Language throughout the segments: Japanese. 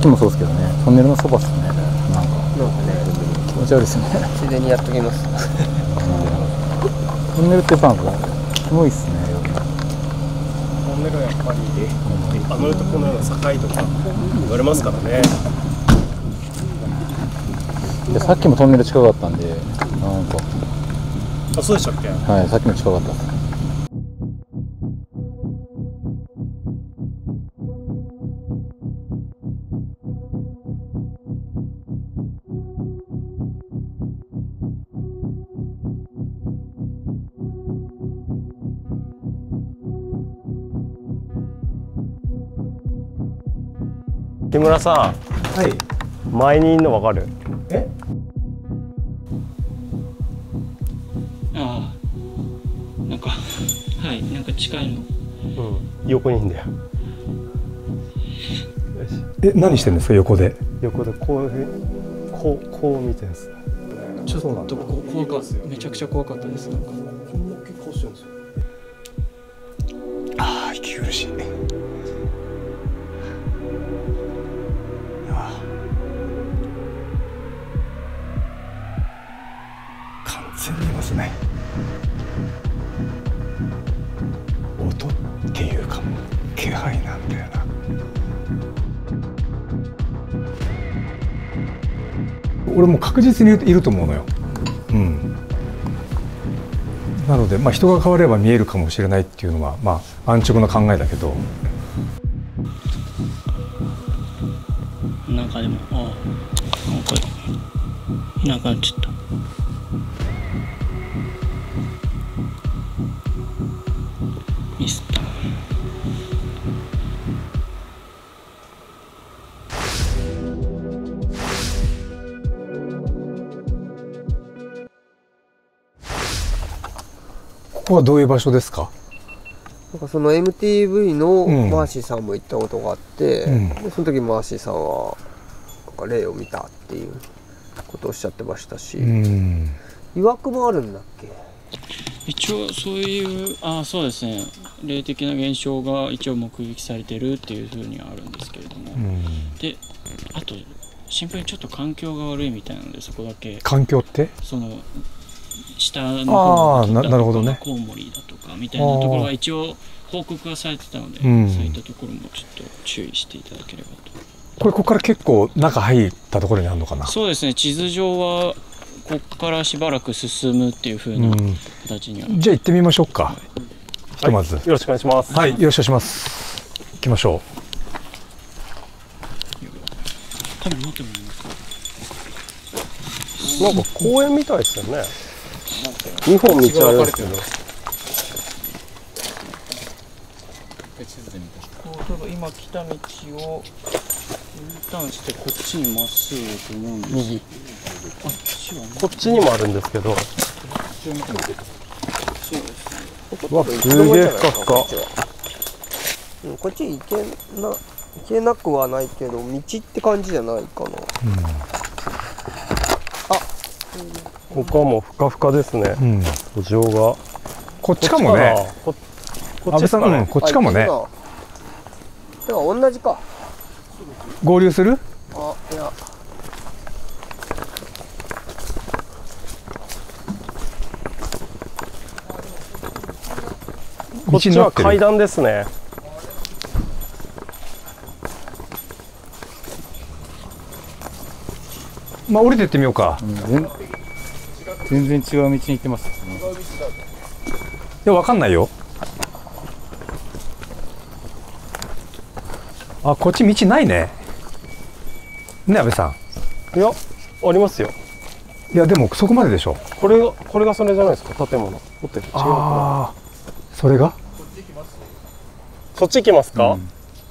きもそうですけどね、トンネルのそばっすね。なんか気持ち悪いですね。 ついでにやっときます。 トンネルってなんかキモいっすね。 トンネルはやっぱりあのとこのような境とか言われますからね。 でさっきもトンネル近かったんで、なんかあ、そうでしたっけ？ はい、さっきも近かったです。 木村さん、 はい。 前にいるのわかる？ え？ ああ、なんかはい、なんか近いの。 うん、横にいんだよ。よし、 何してるんですか、横で。 横でこう見てるんです。 ちょっと怖かった、めちゃくちゃ怖かったです。なんかこんな結構してるんですよ。 ああ、息苦しい。完全にいますね。音っていうかもう気配なんだよな。俺も確実にいると思うのよ。うん。なので、まあ、人が変われば見えるかもしれないっていうのは、まあ、安直な考えだけど。 なんかでも、ああ、なんかいなくなっちゃった。ミスった。 ここはどういう場所ですか？ なんかその MTV のうんマーシーさんも行ったことがあって、 うんでその時マーシーさんはなんか霊を見たっていうことをおっしゃってましたし、 うん。 曰くもあるんだっけ？ 一応そういう、そうですね、霊的な現象が一応目撃されてるっていうふうにはあるんですけれども、 うん。 であとシンプルにちょっと環境が悪いみたいなので、そこだけ環境って？ その下の方なるほどね。 コウモリだとかみたいなところは一応報告がされてたので、 うんそういったところもちょっと注意していただければと。 ここから結構中入ったところにあるのかな？ そうですね、地図上はここからしばらく進むっていう風な形には、 じゃあ行ってみましょうか。ひとまず、 よろしくお願いします。 はい、よろしくお願いします。行きましょカメラ持ってもらえますか？ なんか公園みたいですよね。2本道あるんですけど。 こう今来た道を U ターンしてこっちにまっすぐと思うんです。 右。 こっちはね、 こっちにもあるんですけど。 そうですね。 うわ、すげえふかふか。 こっち行けなくはないけど、道って感じじゃないかな。 ここはもうふかふかですね。 う。うん。 土壌が。 こっちかもね。 こっ安倍さん、 ちですかね。 こっちかもね。 だから同じか。 合流する？ いや。 こっちは階段ですね。 まあ降りてってみようか。 全然違う道に行ってますね。 いや、わかんないよ。あ、こっち道ないね。ね、安倍さん。 いや、ありますよ。 いや、でもそこまででしょ。 これがそれじゃないですか、建物。ホテル。違うかああ、それが？ そっち行きますか？ うん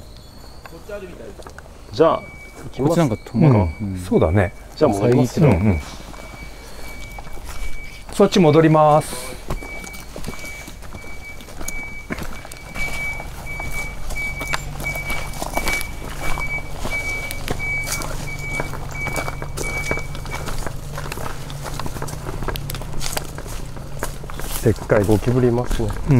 じゃあ、行きます。 こっちなんか止まる。 そうだね。 じゃあ戻りますよ。 そっち戻ります。 でっかいゴキブリいますね。 うん。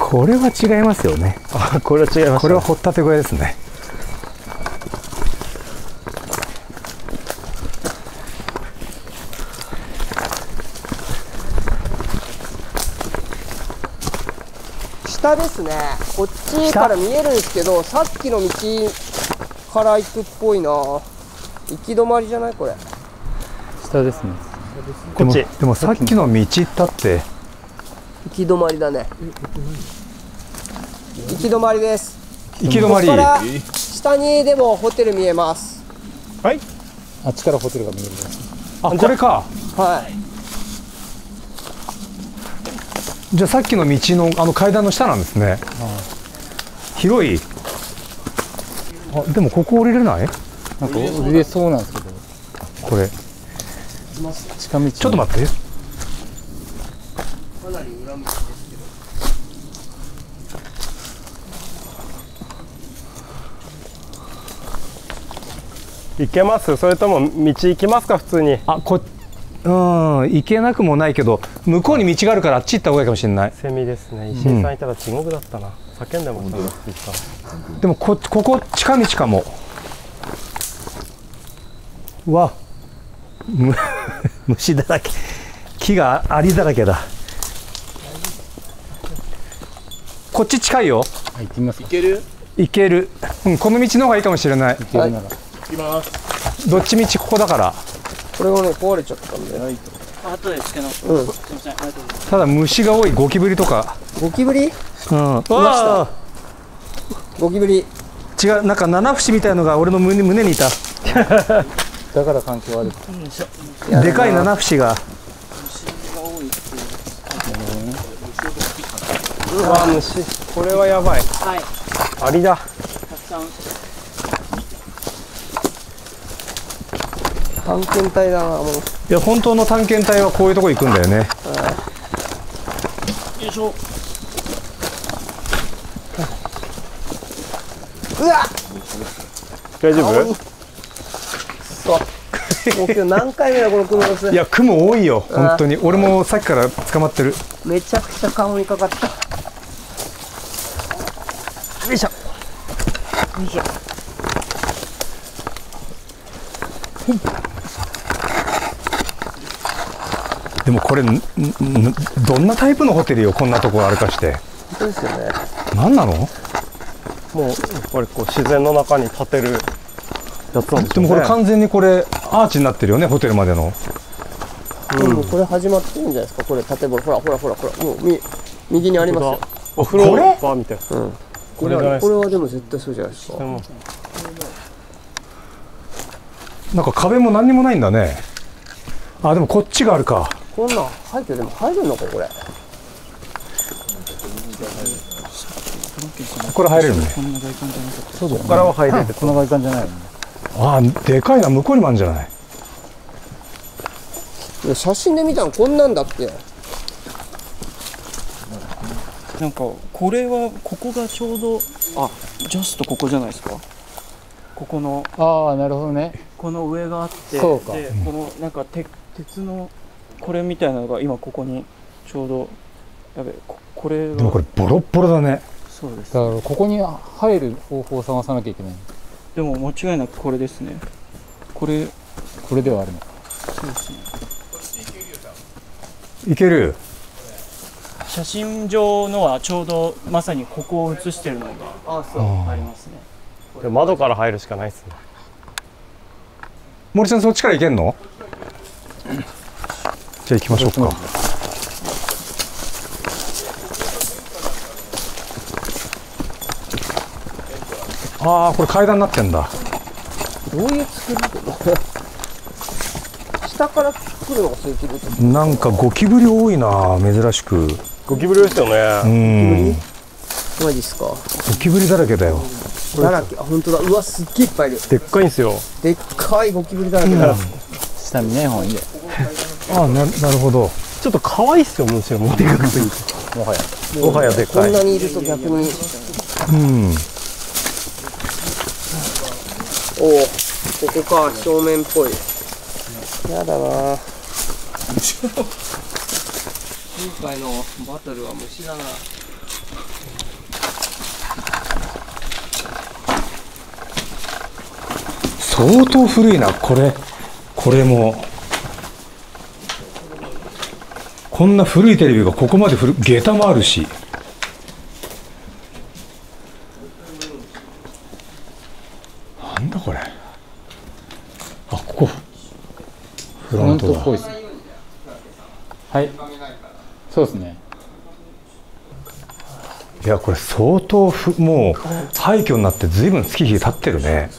これは違いますよね。 あ、これは違います、ね。 これは掘ったて小屋ですね。 下ですね。こっちから見えるんですけど、さっきの道から行くっぽいな。行き止まりじゃないこれ。 下ですね。 こっち。 でもさっきの道行ったって行き止まりだね。行き止まりです。 行き止まり。 ここから下にでもホテル見えます。 はい。 あっちからホテルが見えるんです。 あ、これか。 はい。 じゃあさっきの道の階段の下なんですね。広い。あ、でもここ降りれない？ なんか降りれそうなんですけど。 これ。 近道。 ちょっと待って。 かなり裏道ですけど。 行けます？それとも道行きますか普通に？ あ、行けなくもないけど、向こうに道があるからあっち行った方がいいかもしれない。 セミですね。石井さんいたら地獄だったな。叫んでもそうです。 でもここ近道かも。うわ、虫だらけ。木がアリだらけだ。こっち近いよ。 行ってみますか。 行ける？ 行ける。うん、この道の方がいいかもしれない。 行けるなら。 行きます。 どっちみちここだから。 これがね壊れちゃったんで。 あとでつけ直す。 うん。 すみません。ありがとうございます。 ただ虫が多い。ゴキブリとか。 ゴキブリ？ うん。うわゴキブリ。 ー、違う、なんか七節みたいのが俺の胸にいた。 だから環境悪い。 でかい七節が。 うわ、虫。これはやばい。 はい。 アリだ。 たくさん。 探検隊だなもう。 いや、本当の探検隊はこういうとこ行くんだよね。 よいしょ。 うわ。 大丈夫？ そう。もう今日何回目だこのクモの巣。 いや、雲多いよ、本当に。俺もさっきから捕まってる。 めちゃくちゃ顔にかかった。よいしょ。よいしょ。 でもこれどんなタイプのホテルよ、こんなとこ歩かして。 本当ですよね。 何なの？ もうやっぱりこう自然の中に建てるやつなんでしょうね。 でもこれ完全にこれアーチになってるよね、ホテルまでの。 もうこれ始まってるんじゃないですか。これ建物ほらほらほらほらもう右にありますよ。 お風呂場みたいな。 これはでも絶対そうじゃないですか。 でもなんか壁も何にもないんだね。あ、でもこっちがあるか。 こんなん入ってでも入るのかこれ。 これ入れるね。 こんな外観じゃなかった。 そうだよね。 ここからは入れて。 この外観じゃないよね。 あ、でかいな、向こうにもあるんじゃない？ いや写真で見たのこんなんだって。 なんかこれはここがちょうどジャストここじゃないですか。ここのああ、なるほどね。 この上があってそうかでこのなんか鉄のこれみたいなのが今ここにちょうどやべこれがでもこれボロッボロだね。 そうです。 だからここに入る方法を探さなきゃいけない。 でも間違いなくこれですね。これではあるの。 そうですね。 いける。 写真上のはちょうどまさにここを写してるのがありますね。 でも窓から入るしかないですね。 森さんそっちから行けんの？じゃあ行きましょうか。ああ、これ階段になってんだ。 どういう作りで下から来るのがそういうこと。 なんかゴキブリ多いな、珍しく。 ゴキブリですよね。 マジっすか。 ゴキブリだらけだよ。 だらけ。あ、本当だ。うわ、すっげえいっぱいいる。 でっかいんですよ。 でっかいゴキブリだらけだ。 下見ない方がいいんだよ。 ああ、なるほど。 ちょっと可愛いっすよ、むしろ。もうでかくすぎて。 もはや。 もはやでっこかい。 んなにいると逆に。おお、ここか、正面っぽい。やだな。今回のバトルは虫だな。 相当古いな。これもこんな古いテレビがここまで下駄もあるし、なんだこれ。あ、ここフロントだ。 っぽいですね。はい。そうですね。 いや、これ相当もう廃墟になってずいぶん月日経ってるね。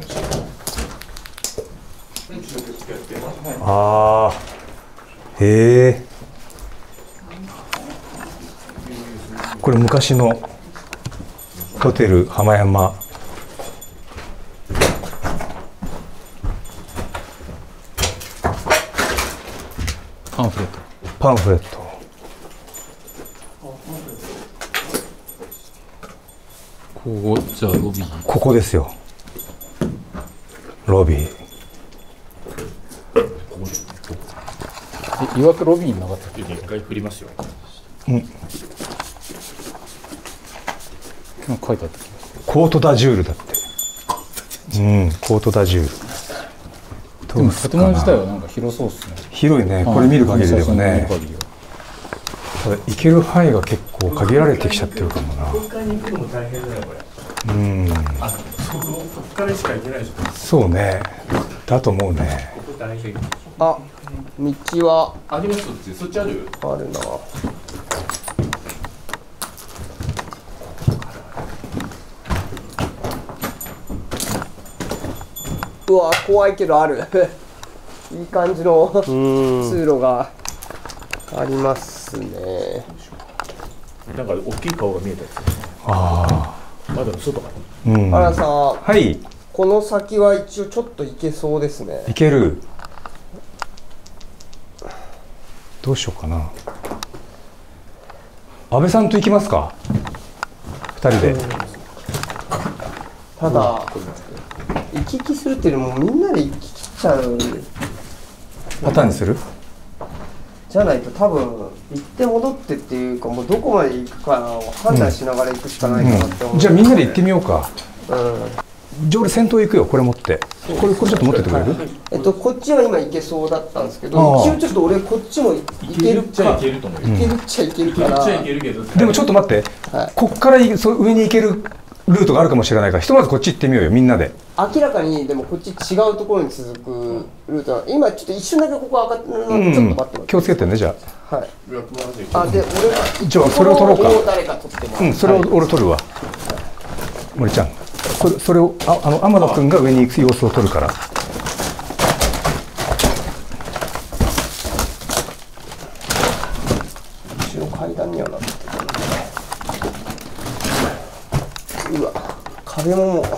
ああ、へえ。これ昔のホテル浜山。 パンフレット。 パンフレット。 ここじゃあロビー。 ここですよ。ロビー。 いわくロビーになかったっけ？ 一回振りますよ。 うん。 なんか書いてあったっけ？ コートダジュールだって。うん、コートダジュール。 でも建物自体はなんか広そうですね。 広いね。これ見る限りではね。ただ行ける範囲が結構限られてきちゃってるかもな。 空間に行くのも大変だよこれ。 うん。 ここからしか行けないでしょ。 そうね。だと思うね。 ここ大変。 あ、道はあります。そっちある？ あるな。うわ、怖いけどある。いい感じの通路がありますね。 なんか大きい顔が見えたやつ。 あまだ外かあ。うん。 原さん、 はい。 この先は一応ちょっと行けそうですね。 行ける。どうしようかな。安倍さんと行きますか。二人で。 ただ、行き来するっていうよりもみんなで行き来っちゃうパターンにする？ じゃないと多分行って戻ってっていうか、もうどこまで行くかを判断しながら行くしかないかなって思う、 じゃあみんなで行ってみようか。 うん、 じゃあ俺先頭行くよ。これ持って。これちょっと持っててくれる？ こっちは今行けそうだったんですけど、一応ちょっと俺こっちも行けるっちゃいけると思うよ。 行けるっちゃ行けるから、 いけるけど。 でもちょっと待って、 はいこっから上に行けるルートがあるかもしれないから、ひとまずこっち行ってみようよ、みんなで。 明らかにでもこっち違うところに続くルートは今ちょっと一瞬だけここ上がってるの、ちょっと待って待って。 気をつけてね、じゃはい。あ、で俺がじゃあそれを取ろうか。 誰か取ってもあ。うん、それを俺取るわ。森ちゃん。それを天野くんが上に行く様子を撮るから。 後ろ階段にはなってる。うわ、壁ももう。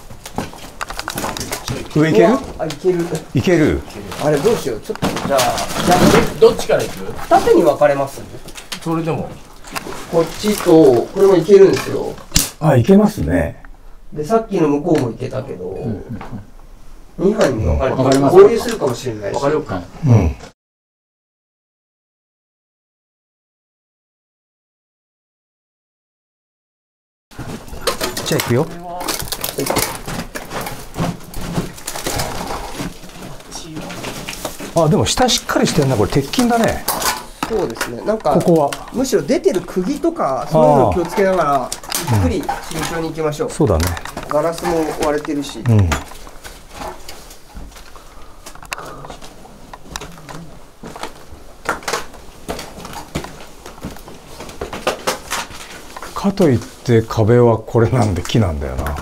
上行ける？ あ、いける。 行ける。 あれどうしよう。ちょっとじゃあどっちから行く？ 二手に分かれます。 それでも。 こっちとこれもいけるんですよ。 あ、行けますね。 でさっきの向こうも行けたけど、二班に分かれて分かれます合流するかもしれないし。 分かれようか。 うん。じゃあ行くよ。あ、でも下しっかりしてるな。これ鉄筋だね。 そうですね。なんかここはむしろ出てる釘とかそういうのを気をつけながらゆっくり慎重に行きましょう。 そうだね。 ガラスも割れてるし。 うん。かといって壁はこれなんで木なんだよな。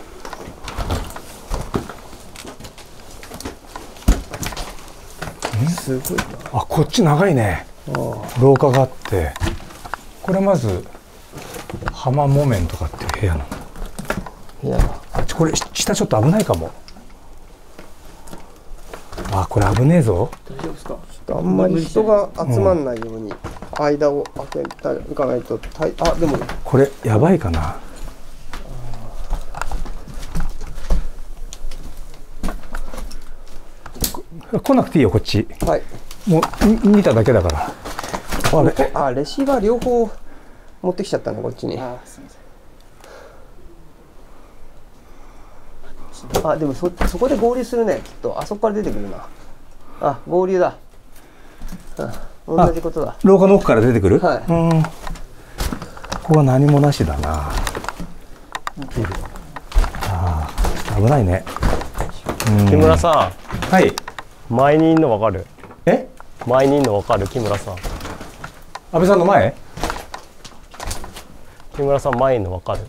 すごいな。 あ、こっち長いね。廊下があって、これまず浜木綿とかっていう部屋なの。 いや、 これ下ちょっと危ないかも。あ、これ危ねえぞ。 大丈夫ですか。ちょっとあんまり人が集まんないように間を開けたいかないと。あ、でもこれやばいかな。来なくていいよ、こっち。 はい。 もう見ただけだから。あれ、 あ、レシーバー両方持ってきちゃったね、こっちに。 あ、すみません。 あ、でもそこで合流するね、きっと。あそこから出てくるな。あ、合流だ。同じことだ。 廊下の奥から出てくる？ はい。 ここは何もなしだな。ああ、危ないね。 木村さん。はい。 前にいんの分かる？ え？ 前にいんの分かる？木村さん。 安倍さんの前？ 木村さん前にいんの分かる？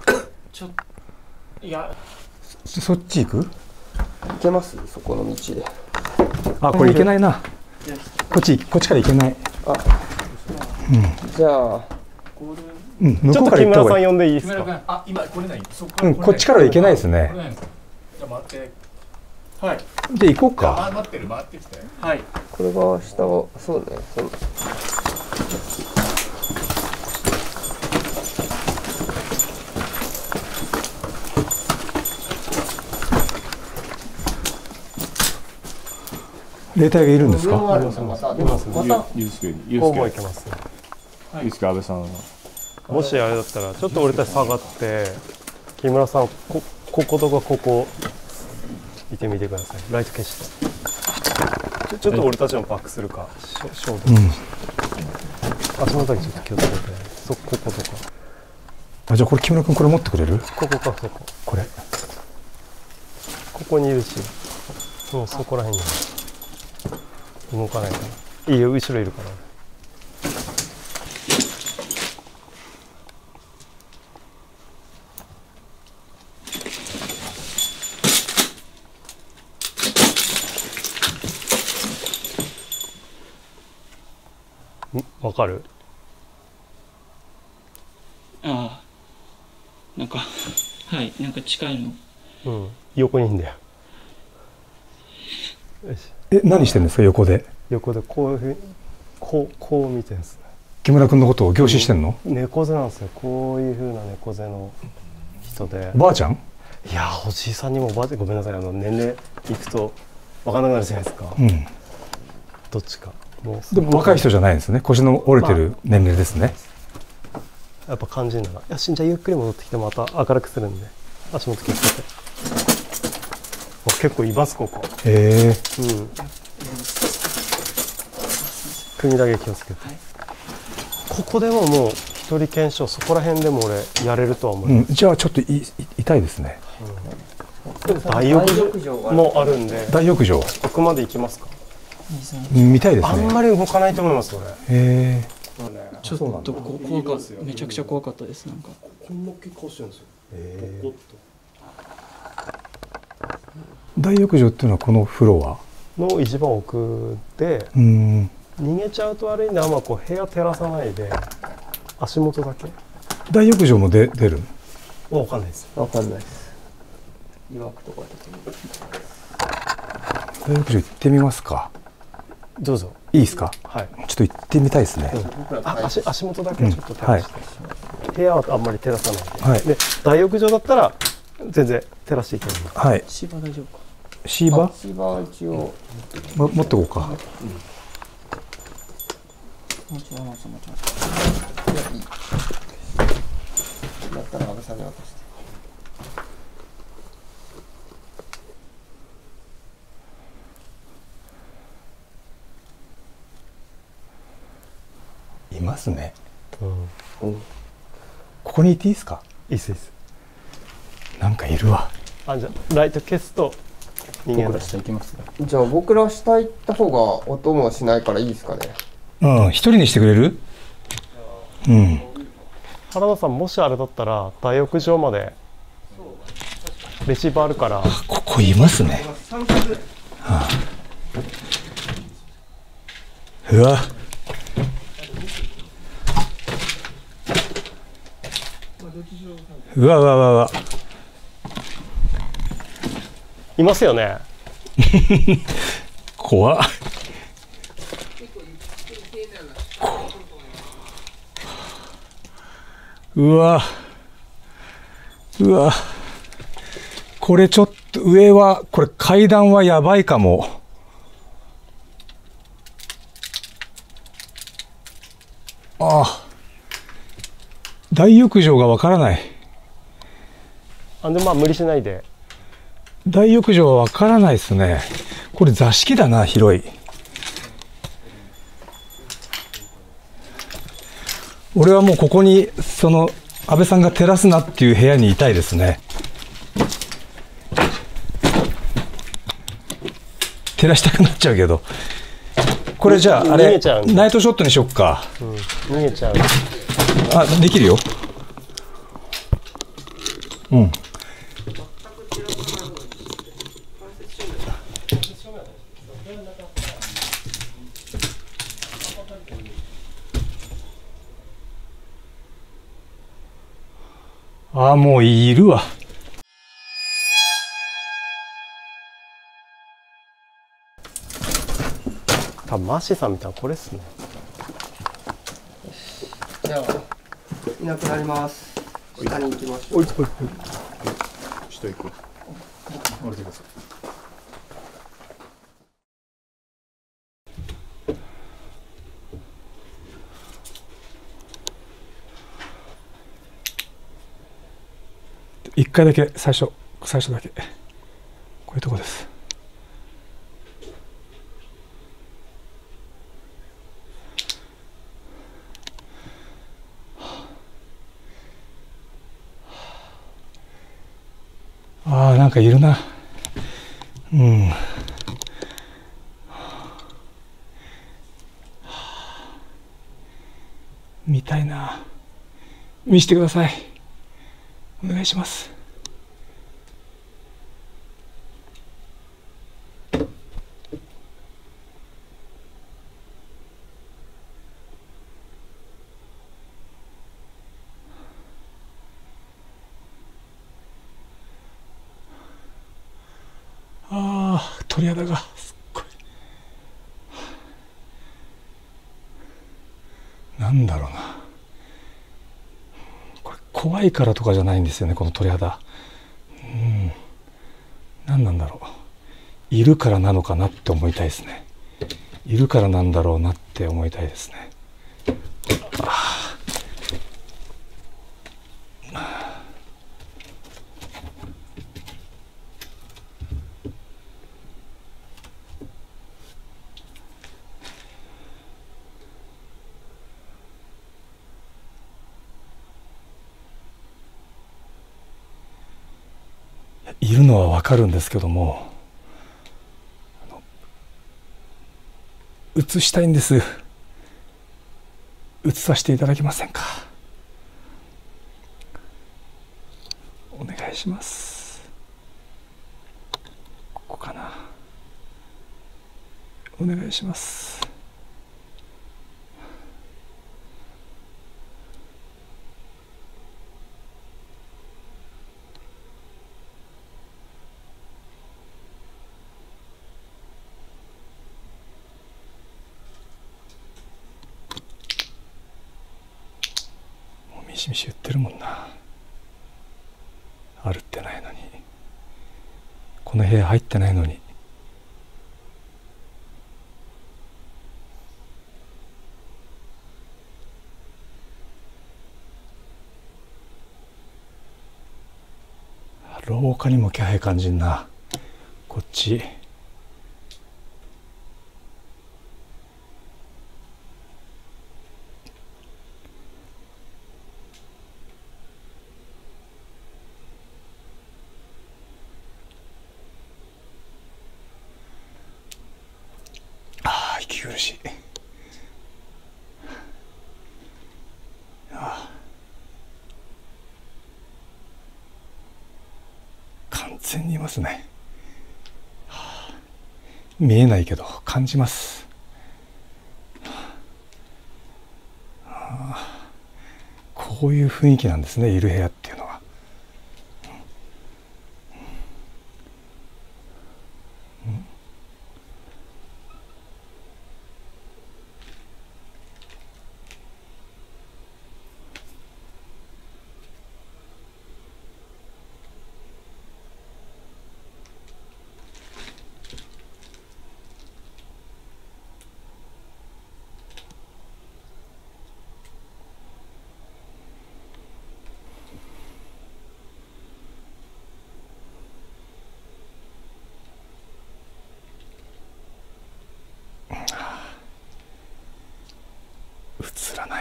いや、 そっち行く？ 行けます？そこの道で。 あ、これ行けないな。こっちから行けない。 じゃあ、 向ちょっと木こうから行った方がいい。 村さん呼んでいいですか？ あ、今来れない。そここっちからは行けないですね。 じゃあ待って。はい。 じゃあ行こうか。 待ってる、待ってきて。 はい。 これが下を、そうね。 霊体がいるんですか？ また、 ユースケも行けます。 いいですか、安倍さん。 もしあれだったらちょっと俺たち下がって木村さんこことかここ見てみてください。ライト消してちょっと俺たちもバックするか消毒して、足元だけちょっと気をつけてこことかあ、じゃあこれ木村君これ持ってくれる？ ここかそここれ。 ここにいるしもうそこら辺にいる。動かないからいいよ、後ろいるからわかる？ ああ、なんか、はい、なんか近いの。 うん、横にいんだよ。よし、 何してるんですか、横で？ 横でこういうふうにこう見てるんですね。 木村君のことを凝視してんの？ 猫背なんですよ。こういう風な猫背の人で。 おばあちゃん？ いやおじいさんにもおばあちゃん、ごめんなさい、年齢いくと分かんなくなるじゃないですか。どっちか。もうでも若い人じゃないんですね。腰の折れてる年齢ですね。 やっぱ感じるなら、よし、じゃあゆっくり戻ってきてまた明るくするんで足元気をつけて。結構いますここ。 へえ。 首だけ気をつけて。ここでももう一人検証、そこら辺でも俺やれるとは思います。 じゃあちょっと痛いですね。 大浴場もあるんで。 大浴場。 奥まで行きますか？ 見たいですね。 あんまり動かないと思います俺。 へえ。 ちょっと怖かった、めちゃくちゃ怖かったです。なんかこんな大きい顔してるんですよ。ポコッと大浴場っていうのはこのフロアの一番奥で、逃げちゃうと悪いんで、あんまこう部屋照らさないで足元だけ。 大浴場も出る？ わかんないです。 わかんないです。曰くとか大浴場行ってみますか。 どうぞ。 いいですか？ はい。 ちょっと行ってみたいですね。 足元だけちょっと照らして、部屋はあんまり照らさないで。で大浴場だったら全然照らしていける。 はい。 芝大丈夫か？ 芝一応持ってこうか。 だったら安倍さんに渡して。 いますね。 ここにいていいですか？ いいっすいいっす。 なんかいるわ。 あ、じゃあライト消すと人間だ。 下行きます。 じゃあ僕ら下行った方が音もしないからいいですかね。 一人にしてくれる？ 原田さん、もしあれだったら大浴場までレシーバーあるから。 ここいますね。うわ。うわうわうわうわ。 いますよね。 怖っ。うわうわ、これちょっと上はこれ階段はやばいかも。大浴場がわからない。 でまあ無理しないで。 大浴場はわからないですね。これ座敷だな、広い。俺はもうここにその安倍さんが照らすなっていう部屋にいたいですね。照らしたくなっちゃうけど、これじゃああれナイトショットにしよっか。 逃げちゃう。 あ、できるよ。うん。ああ、もういるわ。 多分マッシーさんみたいなこれっすね。 じゃあいなくなります。下に行きましょう。 おいおいおい。 下行く。降りてください。 一回だけ最初だけこういうとこです。ああ、なんかいるな。うん。見たいな。見せてください。お願いします。ああ、鳥肌がすっごい。なんだろうな。これ怖いからとかじゃないんですよね、この鳥肌。何なんだろう。いるからなのかなって思いたいですね。いるからなんだろうなって思いたいですね。いるのはわかるんですけども、映したいんです。映させていただけませんか。お願いします。ここかな。お願いします。ミシミシ言ってるもんな。歩ってないのに、この部屋入ってないのに。廊下にも気配感じんな。こっち。息苦しい。完全にいますね。見えないけど感じます。こういう雰囲気なんですね、いる部屋っていうのは。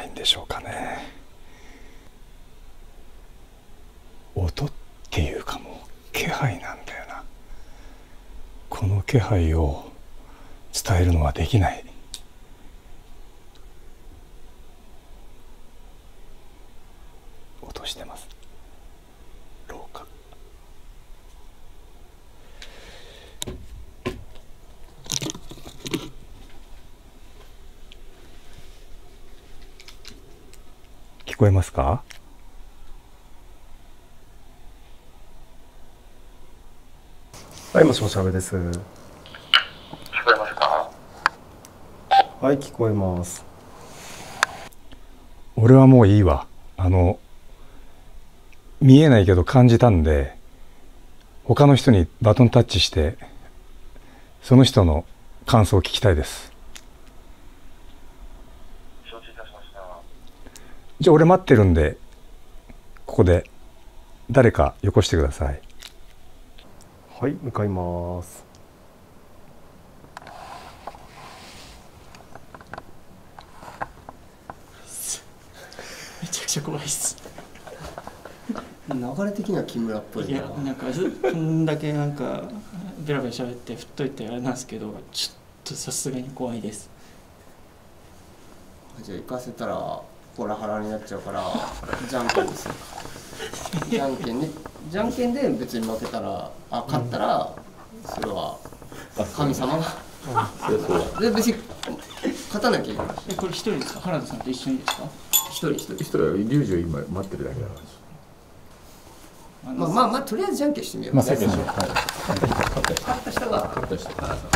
ないんでしょうかね。音っていうかもう気配なんだよな。この気配を伝えるのはできない。音してます。廊下。聞こえますか？ はい、もしもし、阿部です。 聞こえますか？ はい、聞こえます。 俺はもういいわ。見えないけど感じたんで、他の人にバトンタッチしてその人の感想を聞きたいです。 承知いたしました。 じゃあ俺待ってるんで、ここで誰かよこしてください。 はい、向かいます。 めちゃくちゃ怖いっす。 流れ的には木村っぽいな。 いや、なんかこんだけなんかベラベラ喋って振っといてあれなんですけど、ちょっとさすがに怖いです。 じゃあ行かせたらホラハラになっちゃうからじゃんけんですよ。じゃんけんで別に負けたら勝ったらそれは神様がで別に勝たなきゃいけない。 これ一人ですか？原田さんと一緒にですか？ 一人一人はリュウジを今待ってるだけだから。 まあとりあえずじゃんけんしてみよう。 まあ、そうですね。はい。 勝った人が勝った人。 原田さん。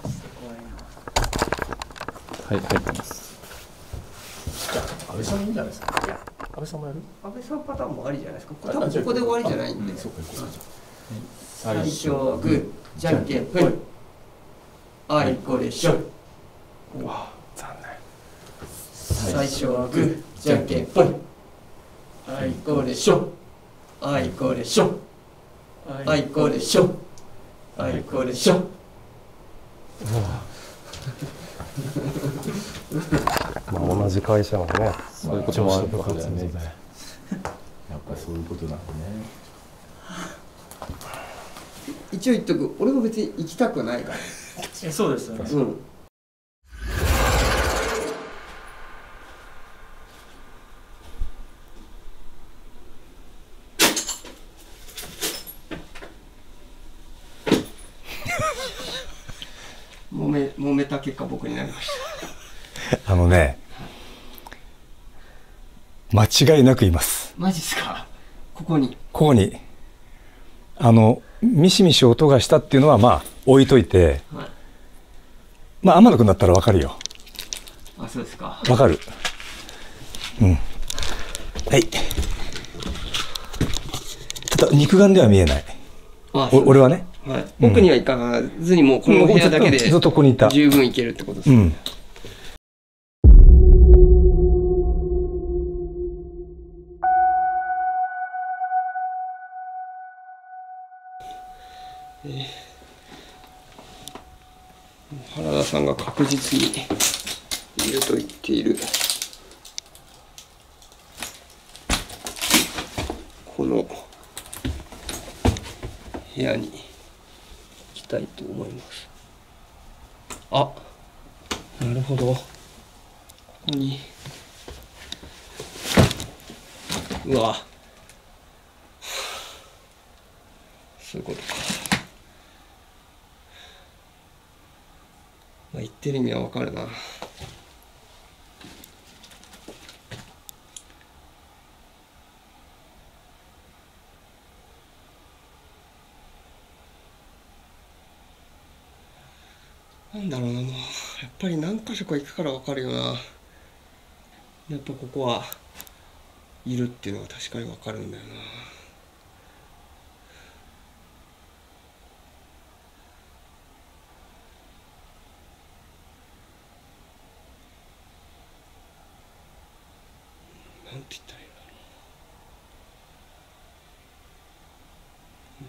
はい、入ってます。じゃあ、安倍さんもいいんじゃないですか。安倍さんもやる？ 安倍さんパターンもありじゃないですか。多分ここで終わりじゃないんで。 そうか、行こうか。 最初はグー、じゃんけんぽい。あいこでしょ。 うわ、残最初はグー、じゃんけんぽい。あいこでしょ。あいこでしょ。あいこでしょ。あいこでしょ。 まあ、同じ会社のね、 そういうこともある部活からね。 ので。 やっぱりそういうことなんでね。 一応言っとく、俺も別に行きたくないから。 そうですよね。 うん。揉めた結果僕になりました。 間違いなくいます。 マジっすか？ここにミシミシ音がしたっていうのはまあ置いといて、はい、まあ天野くんだったらわかるよ。あ、そうですか。わかる。うん。はい。ただ肉眼では見えない。俺はね。はい。奥には行かずにもうこの部屋だけでずっとここにいた。十分いけるってことです。うん。原田さんが確実にいると言っているこの部屋に行きたいと思います。あ、なるほど。ここにうわ、そういうことか。まあ、言ってる意味はわかるな。なんだろうな、もうやっぱり何か所か行くからわかるよな。やっぱここはいるっていうのは確かにわかるんだよな。なんて言ったらいいんだろう。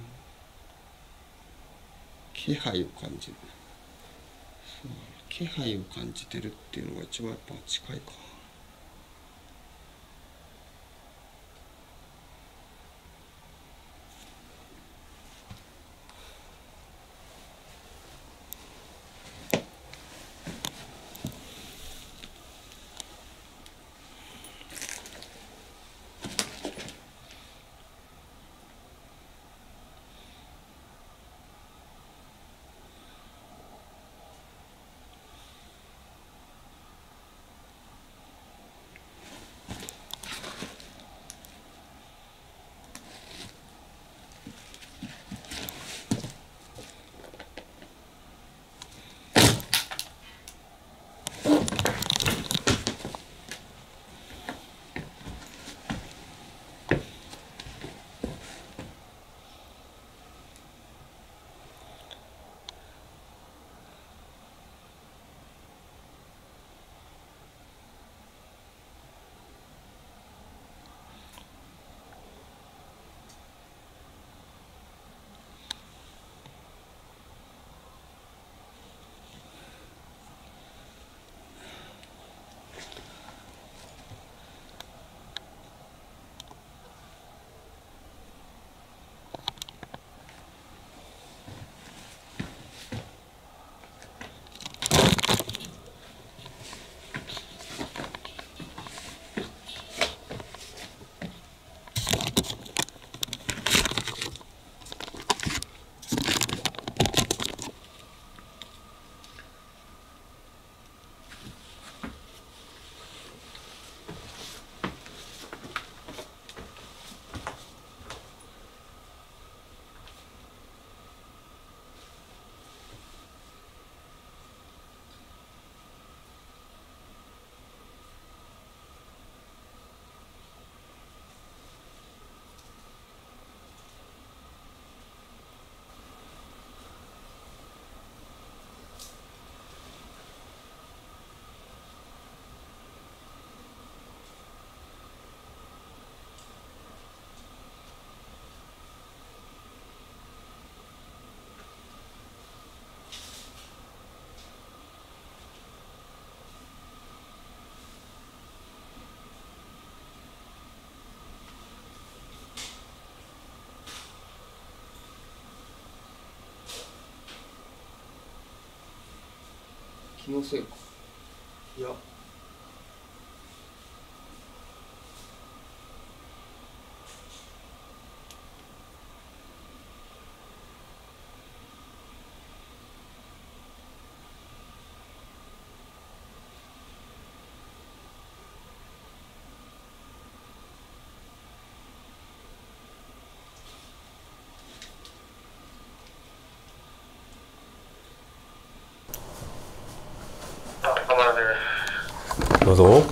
気配を感じる。そう、気配を感じてるっていうのが一番やっぱ近いか。 気のせいか。いや。 どうぞ。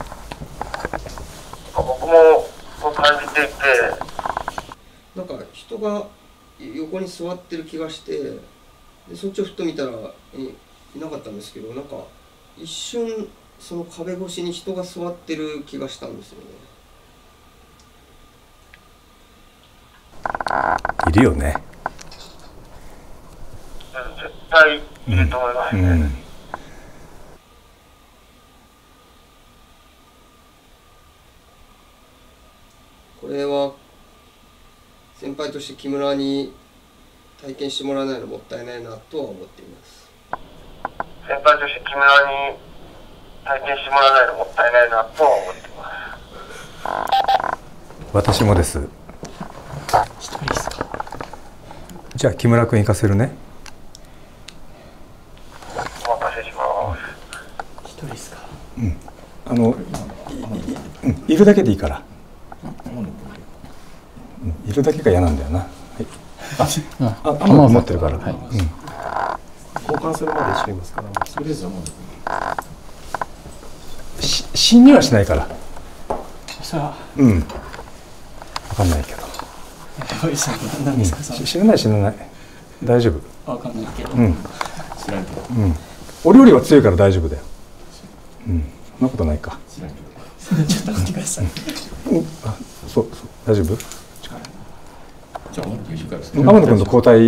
僕もそう感じていて、 なんか人が横に座ってる気がして、でそっちをふっと見たらいなかったんですけど、なんか一瞬その壁越しに人が座ってる気がしたんですよね。 いるよね。 絶対いると思いますね。 これは先輩として木村に体験してもらわないのもったいないなとは思っています。 先輩として木村に体験してもらわないのもったいないなとは思っています。 私もです。 一人ですか。 じゃあ木村君行かせるね。 お任せします。 一人ですか。 いるだけでいいから。いるだけが嫌なんだよな。はい。あ、持ってるから。はい。 交換するまで一緒にいますから。 とりあえずはもう。 死にはしないから。 さあ。 うん。わかんないけど。 何ですか。 死なない死なない。大丈夫。 わかんないけど。 うん。 知らんけど。 うん。俺よりは強いから大丈夫だよ。うん。そんなことないか。 知らんけど。ちょっと待ってください。 あ、そう大丈夫？ じゃあ天野君と交代。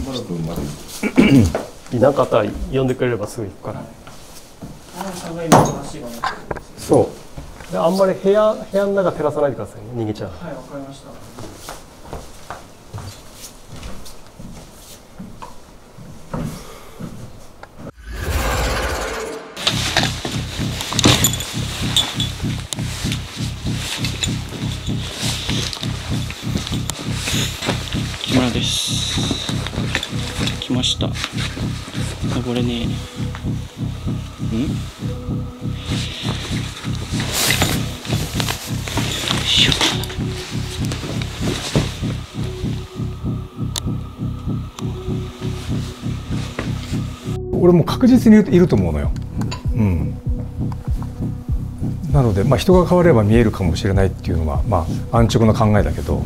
いなかったら呼んでくれればすぐ行くから。 そうであんまり部屋の中照らさないでくださいね、逃げちゃう。 はい、わかりました。 木村です。来ました。登れねえ。 俺も確実にいると思うのよ。うん。なので、人が変われば見えるかもしれないっていうのは、安直な考えだけど。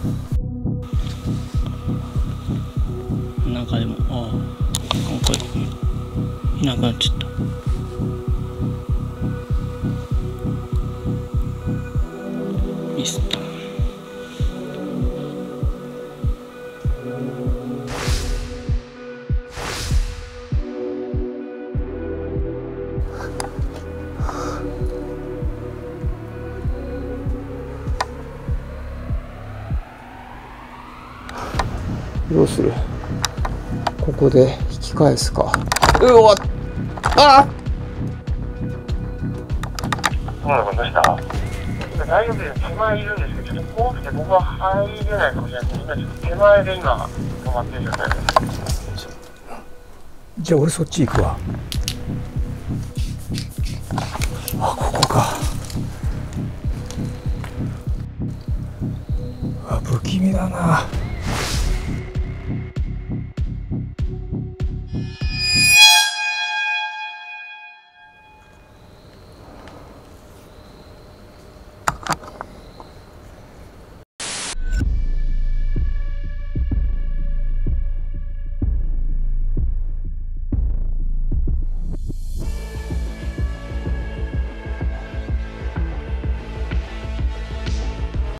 なんかでも、今回いなくなっちゃった。ミスった。 どうする？ここで引き返すか。うわっ、あ友野君どうした？大丈夫です。手前いるんですけど、ちょっと怖くて僕は入れないかもしれないです。今ちょっと手前で今止まってる状態です。 じゃあ俺そっち行くわ。あ、ここか。不気味だな。